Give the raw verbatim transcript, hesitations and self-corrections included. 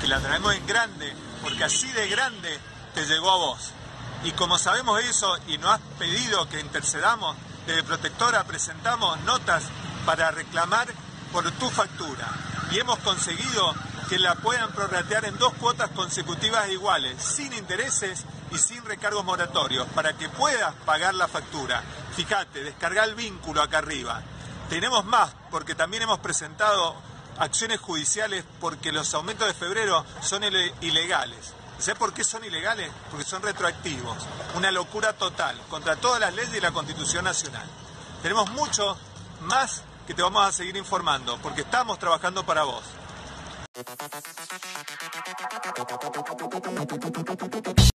y la traemos en grande, porque así de grande te llegó a vos. Y como sabemos eso y nos has pedido que intercedamos, desde Protectora presentamos notas para reclamar por tu factura. Y hemos conseguido que la puedan prorratear en dos cuotas consecutivas iguales, sin intereses y sin recargos moratorios, para que puedas pagar la factura. Fíjate, descarga el vínculo acá arriba. Tenemos más, porque también hemos presentado acciones judiciales porque los aumentos de febrero son ilegales. ¿Sabes por qué son ilegales? Porque son retroactivos. Una locura total, contra todas las leyes y la Constitución Nacional. Tenemos mucho más que te vamos a seguir informando, porque estamos trabajando para vos.